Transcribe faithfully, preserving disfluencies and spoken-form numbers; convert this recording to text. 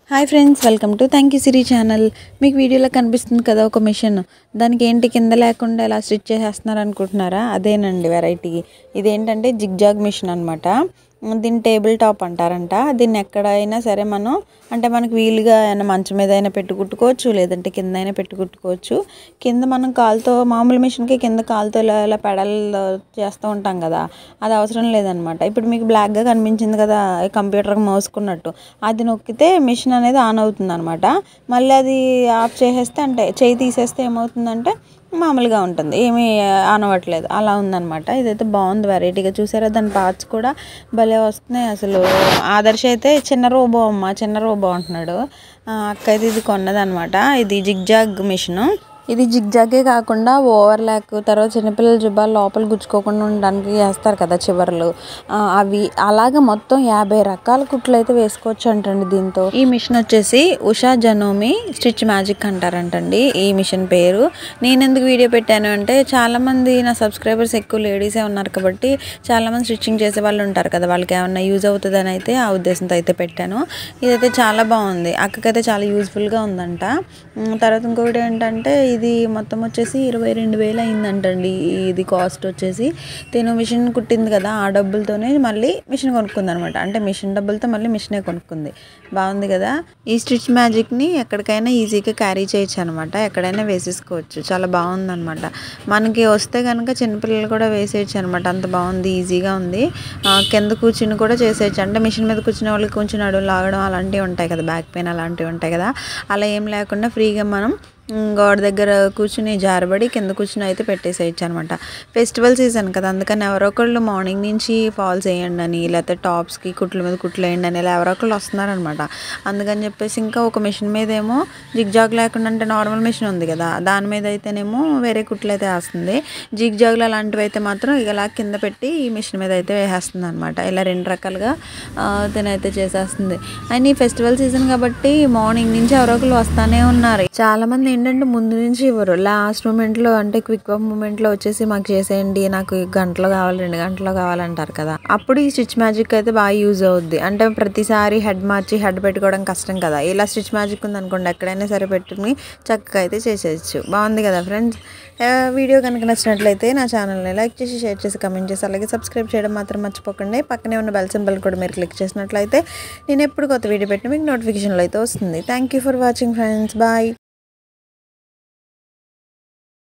Hi friends, welcome to thank you Siri channel. మీకు వీడియోలో కనిపిస్తుంది కదా ఒక మిషన్. దానికి ఏంటి కింద లేకుండా ఎలా స్టిచ్ చేసేస్తున్నారు అనుకుంటున్నారా? అదేనండి వెరైటీ. ఇదేంటంటే జిగ్జాగ్ మిషన్ అనమాట. దీన్ని టేబుల్ టాప్ అంటారంట. దీన్ని ఎక్కడైనా సరే మనం అంటే మనకు వీలుగా అయినా మంచం మీద అయినా పెట్టి కుట్టుకోవచ్చు, లేదంటే కింద అయినా పెట్టి కుట్టుకోవచ్చు. కింద మనం కాలుతో మామూలు మిషన్కి కింద కాలుతో ఇలా ఇలా పెడల్ చేస్తూ ఉంటాం కదా, అది అవసరం లేదనమాట. ఇప్పుడు మీకు బ్లాక్గా కనిపించింది కదా కంప్యూటర్కి మోసుకున్నట్టు, అది నొక్కితే మిషన్ అనేది ఆన్ అవుతుంది అనమాట. మళ్ళీ అది ఆఫ్ చేసేస్తే అంటే చేయి తీసేస్తే ఏమవుతుందంటే మామూలుగా ఉంటుంది, ఏమీ ఆన్ అవ్వట్లేదు, అలా ఉందన్నమాట. ఇదైతే బాగుంది, వెరైటీగా. చూసారా, దాని పార్ట్స్ కూడా భలే వస్తున్నాయి అసలు. ఆదర్శ అయితే చిన్న రోబో అమ్మ, చిన్న రోబో అంటున్నాడు. అక్క అయితే ఇది కొన్నదనమాట. ఇది జిగ్జాగ్ మిషను. ఇది జిగ్జాగే కాకుండా ఓవర్ ల్యాక్, తర్వాత చిన్నపిల్లల జుబ్బాలు లోపల గుచ్చుకోకుండా ఉండడానికి వేస్తారు కదా చివర్లు, అవి అలాగే మొత్తం యాభై రకాల కుట్లు అయితే వేసుకోవచ్చు అంటండి దీంతో. ఈ మిషన్ వచ్చేసి ఉషా జనోమి స్టిచ్ మ్యాజిక్ అంటారంటండి ఈ మిషన్ పేరు. నేను ఎందుకు వీడియో పెట్టాను అంటే, చాలామంది నా సబ్స్క్రైబర్స్ ఎక్కువ లేడీసే ఉన్నారు కాబట్టి చాలామంది స్టిచ్చింగ్ చేసే వాళ్ళు ఉంటారు కదా, వాళ్ళకి ఏమన్నా యూజ్ అవుతుందని అయితే ఆ ఉద్దేశంతో అయితే పెట్టాను. ఇదైతే చాలా బాగుంది, అక్కకైతే చాలా యూజ్ఫుల్గా ఉందంట. తర్వాత ఇంకొకటి ఏంటంటే, ఇది మొత్తం వచ్చేసి ఇరవై రెండు వేలు అయిందంటండి. ఇది కాస్ట్ వచ్చేసి తిను మిషన్ కుట్టింది కదా, ఆ డబ్బులతోనే మళ్ళీ మిషన్ కొనుక్కుంది అనమాట. అంటే మిషన్ డబ్బులతో మళ్ళీ మిషనే కొనుక్కుంది. బాగుంది కదా. ఈ స్టిచ్ మ్యాజిక్ని ఎక్కడికైనా ఈజీగా క్యారీ చేయొచ్చు అనమాట, ఎక్కడైనా వేసేసుకోవచ్చు. చాలా బాగుందన్నమాట. మనకి వస్తే కనుక చిన్నపిల్లలు కూడా వేసేయచ్చు అనమాట, అంత బాగుంది, ఈజీగా ఉంది. కింద కూర్చుని కూడా చేసేయచ్చు. అంటే మిషన్ మీద కూర్చునే వాళ్ళకి కొంచెం నడుము లాగడం అలాంటివి ఉంటాయి కదా, బ్యాక్ పెయిన్ అలాంటివి ఉంటాయి కదా, అలా ఏం లేకుండా ఫ్రీగా మనం గోడ దగ్గర కూర్చుని జారబడి కింద కూర్చుని అయితే పెట్టేసేయచ్చు అనమాట. ఫెస్టివల్ సీజన్ కదా, అందుకని ఎవరో ఒకళ్ళు మార్నింగ్ నుంచి ఫాల్స్ వేయండి అని, లేకపోతే టాప్స్కి కుట్ల మీద కుట్లు వేయండి అని ఇలా ఎవరో ఒకళ్ళు వస్తున్నారనమాట. అందుకని చెప్పేసి ఇంకా ఒక మిషన్ మీద ఏమో జిగ్జాగ్ లేకుండా, అంటే నార్మల్ మిషన్ ఉంది కదా దాని మీద అయితేనేమో వేరే కుట్లు అయితే వేస్తుంది, జిగ్జాగ్లు అలాంటివి అయితే మాత్రం ఇలా కింద పెట్టి ఈ మిషన్ మీద అయితే వేసేస్తుంది అనమాట. ఇలా రెండు రకాలుగా తినైతే చేసేస్తుంది. అండ్ ఈ ఫెస్టివల్ సీజన్ కాబట్టి మార్నింగ్ నుంచి ఎవరో ఒకళ్ళు వస్తానే ఉన్నారు. చాలామంది ఏంటంటే ముందు నుంచి ఇవ్వరు, లాస్ట్ మూమెంట్లో అంటే క్విక్ వర్క్ మూమెంట్లో వచ్చేసి మాకు చేసేయండి, నాకు గంటలో కావాలి, రెండు గంటలో కావాలంటారు కదా, అప్పుడు ఈ స్టిచ్ మ్యాజిక్ అయితే బాగా యూజ్ అవుద్ది. అంటే ప్రతిసారి హెడ్ మార్చి హెడ్ పెట్టుకోవడం కష్టం కదా, ఇలా స్టిచ్ మ్యాజిక్ ఉందనుకోండి ఎక్కడైనా సరే పెట్టుకుని చక్కగా అయితే చేసేయచ్చు. బాగుంది కదా ఫ్రెండ్స్. వీడియో కనుక నచ్చినట్లయితే నా ఛానల్ని లైక్ చేసి, షేర్ చేసి, కమెంట్ చేసి, అలాగే సబ్స్క్రైబ్ చేయడం మాత్రం మర్చిపోకండి. పక్కనే ఉన్న బెల్ సింబల్ కూడా మీరు క్లిక్ చేసినట్లయితే నేను ఎప్పుడు కొత్త వీడియో పెట్టినా మీకు నోటిఫికేషన్లో అయితే వస్తుంది. Thank you for watching friends. Bye.